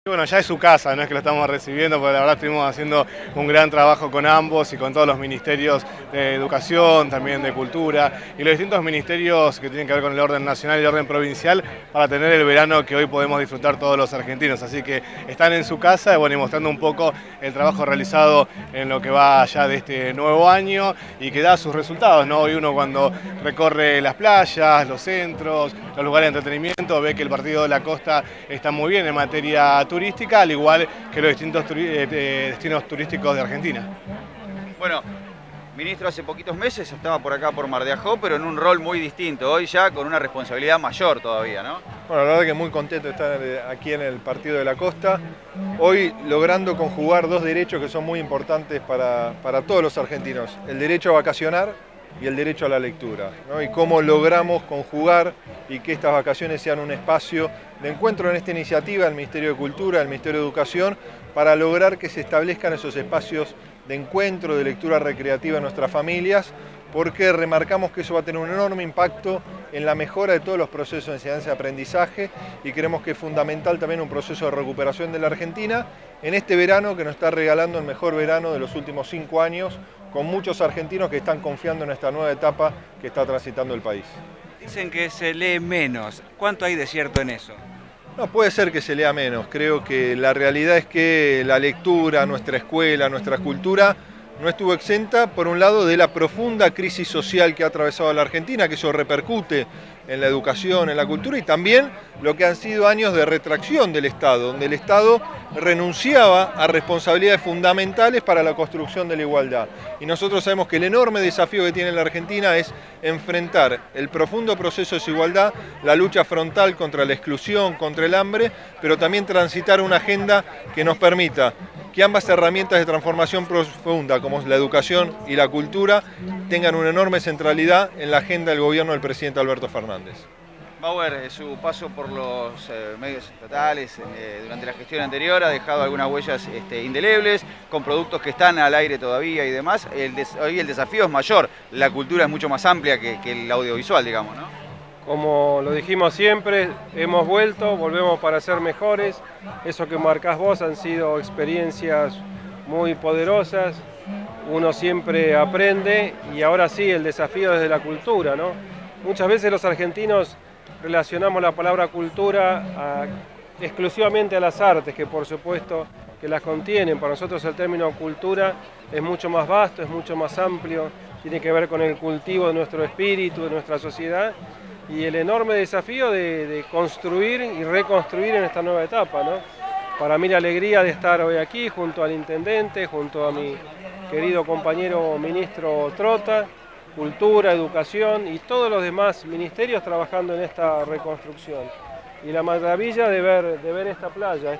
Bueno, ya es su casa, no es que lo estamos recibiendo, porque la verdad estuvimos haciendo un gran trabajo con ambos y con todos los ministerios de educación, también de cultura y los distintos ministerios que tienen que ver con el orden nacional y el orden provincial para tener el verano que hoy podemos disfrutar todos los argentinos. Así que están en su casa y mostrando un poco el trabajo realizado en lo que va ya de este nuevo año y que da sus resultados, ¿no? Hoy uno cuando recorre las playas, los centros, los lugares de entretenimiento, ve que el Partido de la Costa está muy bien en materia turística, al igual que los distintos destinos turísticos de Argentina. Bueno, ministro, hace poquitos meses estaba por acá por Mar de Ajó, pero en un rol muy distinto, hoy ya con una responsabilidad mayor todavía, ¿no? Bueno, la verdad que muy contento de estar aquí en el Partido de la Costa, hoy logrando conjugar dos derechos que son muy importantes para todos los argentinos, el derecho a vacacionar y el derecho a la lectura, ¿no? Y cómo logramos conjugar y que estas vacaciones sean un espacio de encuentro en esta iniciativa del Ministerio de Cultura, del Ministerio de Educación, para lograr que se establezcan esos espacios de encuentro, de lectura recreativa en nuestras familias, porque remarcamos que eso va a tener un enorme impacto en la mejora de todos los procesos de enseñanza y aprendizaje y creemos que es fundamental también un proceso de recuperación de la Argentina en este verano que nos está regalando el mejor verano de los últimos 5 años, con muchos argentinos que están confiando en esta nueva etapa que está transitando el país. Dicen que se lee menos. ¿Cuánto hay de cierto en eso? No, puede ser que se lea menos. Creo que la realidad es que la lectura, nuestra escuela, nuestra cultura, no estuvo exenta, por un lado, de la profunda crisis social que ha atravesado la Argentina, que eso repercute en la educación, en la cultura, y también lo que han sido años de retracción del Estado, donde el Estado renunciaba a responsabilidades fundamentales para la construcción de la igualdad. Y nosotros sabemos que el enorme desafío que tiene la Argentina es enfrentar el profundo proceso de desigualdad, la lucha frontal contra la exclusión, contra el hambre, pero también transitar una agenda que nos permita que ambas herramientas de transformación profunda, como es la educación y la cultura, tengan una enorme centralidad en la agenda del gobierno del presidente Alberto Fernández. Bauer, su paso por los medios estatales durante la gestión anterior ha dejado algunas huellas indelebles, con productos que están al aire todavía y demás. Hoy el desafío es mayor, la cultura es mucho más amplia que el audiovisual, digamos, ¿no? Como lo dijimos siempre, hemos vuelto, volvemos para ser mejores. Eso que marcás vos han sido experiencias muy poderosas. Uno siempre aprende y ahora sí, el desafío desde la cultura, ¿no? Muchas veces los argentinos relacionamos la palabra cultura exclusivamente a las artes, que por supuesto que las contienen. Para nosotros el término cultura es mucho más vasto, es mucho más amplio, tiene que ver con el cultivo de nuestro espíritu, de nuestra sociedad, y el enorme desafío de construir y reconstruir en esta nueva etapa, ¿no? Para mí la alegría de estar hoy aquí junto al intendente, junto a mi querido compañero ministro Trota, Cultura, Educación y todos los demás ministerios trabajando en esta reconstrucción. Y la maravilla de ver esta playa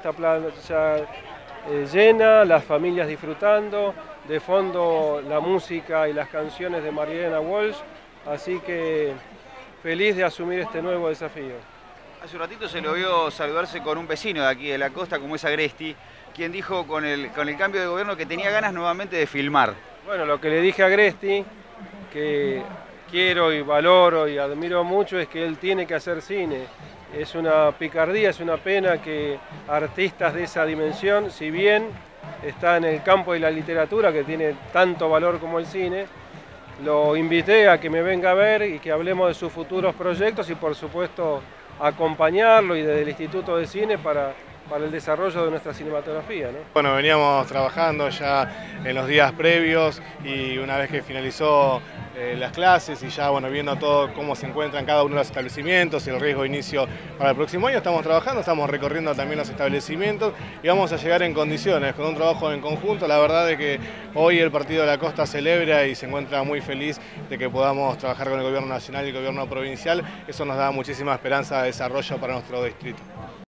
llena, las familias disfrutando, de fondo la música y las canciones de Marielena Walsh, así que feliz de asumir este nuevo desafío. Hace un ratito se lo vio saludarse con un vecino de aquí de la costa, como es Agresti, quien dijo con el cambio de gobierno que tenía ganas nuevamente de filmar. Bueno, lo que le dije a Agresti, que quiero y valoro y admiro mucho, es que él tiene que hacer cine. Es una picardía, es una pena que artistas de esa dimensión, si bien está en el campo de la literatura, que tiene tanto valor como el cine, lo invité a que me venga a ver y que hablemos de sus futuros proyectos y por supuesto acompañarlo y desde el Instituto de Cine para el desarrollo de nuestra cinematografía, ¿no? Bueno, veníamos trabajando ya en los días previos y una vez que finalizó las clases y ya viendo todo cómo se encuentran cada uno de los establecimientos y el riesgo de inicio para el próximo año, estamos trabajando, estamos recorriendo también los establecimientos y vamos a llegar en condiciones, con un trabajo en conjunto. La verdad es que hoy el Partido de la Costa celebra y se encuentra muy feliz de que podamos trabajar con el gobierno nacional y el gobierno provincial. Eso nos da muchísima esperanza de desarrollo para nuestro distrito.